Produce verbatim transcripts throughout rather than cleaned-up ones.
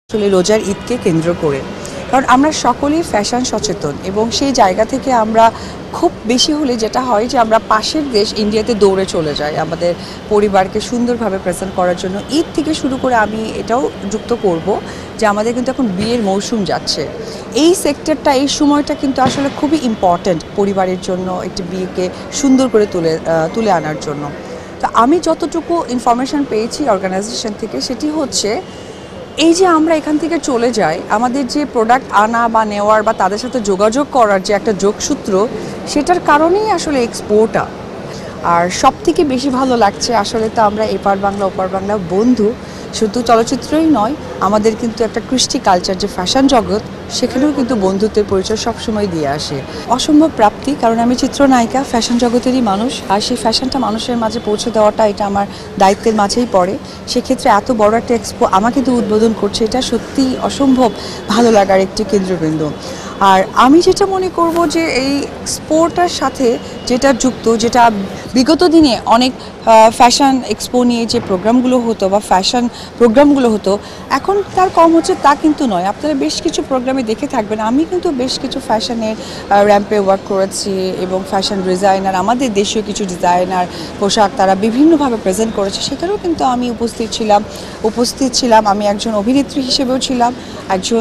আসলে রোজার ঈদকে কেন্দ্র করে, কারণ আমরা সকলেই ফ্যাশন সচেতন এবং সেই জায়গা থেকে আমরা খুব বেশি হলে যেটা হয় যে আমরা পাশের দেশ ইন্ডিয়াতে দৌড়ে চলে যাই আমাদের পরিবারকে সুন্দরভাবে প্রেজেন্ট করার জন্য। ঈদ থেকে শুরু করে আমি এটাও যুক্ত করব যে আমাদের কিন্তু এখন বিয়ের মৌসুম যাচ্ছে। এই সেক্টরটা, এই সময়টা কিন্তু আসলে খুবই ইম্পর্ট্যান্ট পরিবারের জন্য, একটি বিয়েকে সুন্দর করে তুলে তুলে আনার জন্য। তো আমি যতটুকু ইনফরমেশান পেয়েছি অর্গানাইজেশন থেকে, সেটি হচ্ছে এই যে আমরা এখান থেকে চলে যাই, আমাদের যে প্রোডাক্ট আনা বা নেওয়ার বা তাদের সাথে যোগাযোগ করার যে একটা যোগসূত্র, সেটার কারণেই আসলে এক্সপোর্টটা। আর সব থেকে বেশি ভালো লাগছে আসলে তো আমরা এপার বাংলা ওপার বাংলা বন্ধু, শুধু চলচ্চিত্রই নয়, আমাদের কিন্তু একটা কৃষ্টি কালচার যে ফ্যাশন জগৎ, সেখানেও কিন্তু বন্ধুত্বের পরিচয় সবসময় দিয়ে আসে। অসম্ভব প্রাপ্তি, কারণ আমি চিত্রনায়িকা, ফ্যাশন জগতেরই মানুষ, আর সেই ফ্যাশনটা মানুষের মাঝে পৌঁছে দেওয়াটা এটা আমার দায়িত্বের মাঝেই পড়ে। সেক্ষেত্রে এত বড় একটা এক্সপো আমাকে কিন্তু উদ্বোধন করছে, এটা সত্যিই অসম্ভব ভালো লাগার একটি কেন্দ্রবিন্দু। আর আমি যেটা মনে করব যে এই এক্সপোটার সাথে যেটা যুক্ত, যেটা বিগত দিনে অনেক ফ্যাশন এক্সপো নিয়ে যে প্রোগ্রামগুলো হতো বা ফ্যাশন প্রোগ্রামগুলো হতো, এখন তার কম হচ্ছে তা কিন্তু নয়। আপনারা বেশ কিছু প্রোগ্রামে দেখে থাকবেন, আমি কিন্তু বেশ কিছু ফ্যাশনের র্যাম্পে ওয়ার্ক করেছি এবং ফ্যাশন ডিজাইনার, আমাদের দেশীয় কিছু ডিজাইনার পোশাক তারা বিভিন্নভাবে প্রেজেন্ট করেছে, সেখানেও কিন্তু আমি উপস্থিত ছিলাম উপস্থিত ছিলাম আমি একজন অভিনেত্রী হিসেবেও ছিলাম, একজন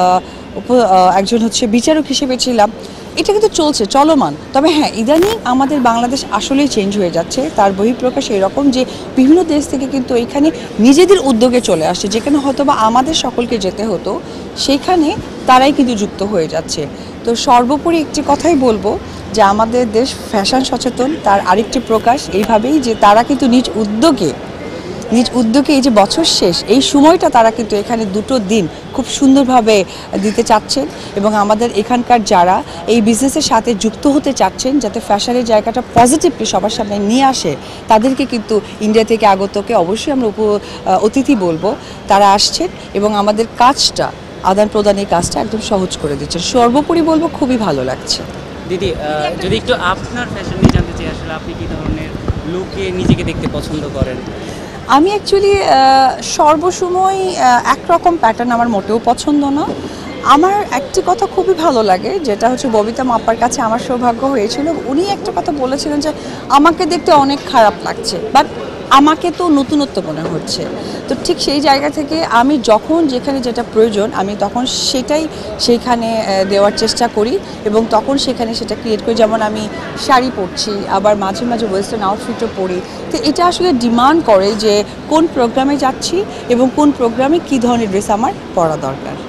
একজন হচ্ছে বিচারক হিসেবে ছিলাম। এটা কিন্তু চলছে, চলমান। তবে হ্যাঁ, ইদানিং আমাদের বাংলাদেশ আসলেই চেঞ্জ হয়ে যাচ্ছে, তার বহিঃপ্রকাশ এরকম যে বিভিন্ন দেশ থেকে কিন্তু এখানে নিজেদের উদ্যোগে চলে আসছে, যেখানে হয়তো বা আমাদের সকলকে যেতে হতো, সেখানে তারাই কিন্তু যুক্ত হয়ে যাচ্ছে। তো সর্বোপরি একটি কথাই বলবো যে আমাদের দেশ ফ্যাশন সচেতন, তার আরেকটি প্রকাশ এইভাবেই যে তারা কিন্তু নিজ উদ্যোগে নিজ উদ্যোগে এই যে বছর শেষ, এই সময়টা তারা কিন্তু এখানে দুটো দিন খুব সুন্দরভাবে দিতে চাচ্ছেন এবং আমাদের এখানকার যারা এই বিজনেসের সাথে যুক্ত হতে চাচ্ছেন, যাতে ফ্যাশনের জায়গাটা পজিটিভলি সবার সামনে নিয়ে আসে, তাদেরকে কিন্তু ইন্ডিয়া থেকে আগতকে অবশ্যই আমরা উপ অতিথি বলবো। তারা আসছেন এবং আমাদের কাজটা, আদান প্রদানের কাজটা একদম সহজ করে দিচ্ছেন। সর্বোপরি বলবো খুবই ভালো লাগছে। দিদি, যদি একটু আপনার ফ্যাশন নিয়ে জানতে চাই, আসলে আপনি কী ধরনের লুকে নিজেকে দেখতে পছন্দ করেন? আমি অ্যাকচুয়ালি সর্বসময় একরকম প্যাটার্ন আমার মোটেও পছন্দ না। আমার একটি কথা খুবই ভালো লাগে, যেটা হচ্ছে ববিতা মাপ্পার কাছে আমার সৌভাগ্য হয়েছিল, উনি একটা কথা বলেছিলেন যে আমাকে দেখতে অনেক খারাপ লাগছে, বাট আমাকে তো নতুনত্ব মনে হচ্ছে। তো ঠিক সেই জায়গা থেকে আমি যখন যেখানে যেটা প্রয়োজন, আমি তখন সেটাই সেইখানে দেওয়ার চেষ্টা করি এবং তখন সেখানে সেটা ক্রিয়েট করি। যেমন আমি শাড়ি পরছি, আবার মাঝে মাঝে ওয়েস্টার্ন আউটফিটও পরি। তো এটা আসলে ডিমান্ড করে যে কোন প্রোগ্রামে যাচ্ছি এবং কোন প্রোগ্রামে কী ধরনের ড্রেস আমার পরা দরকার।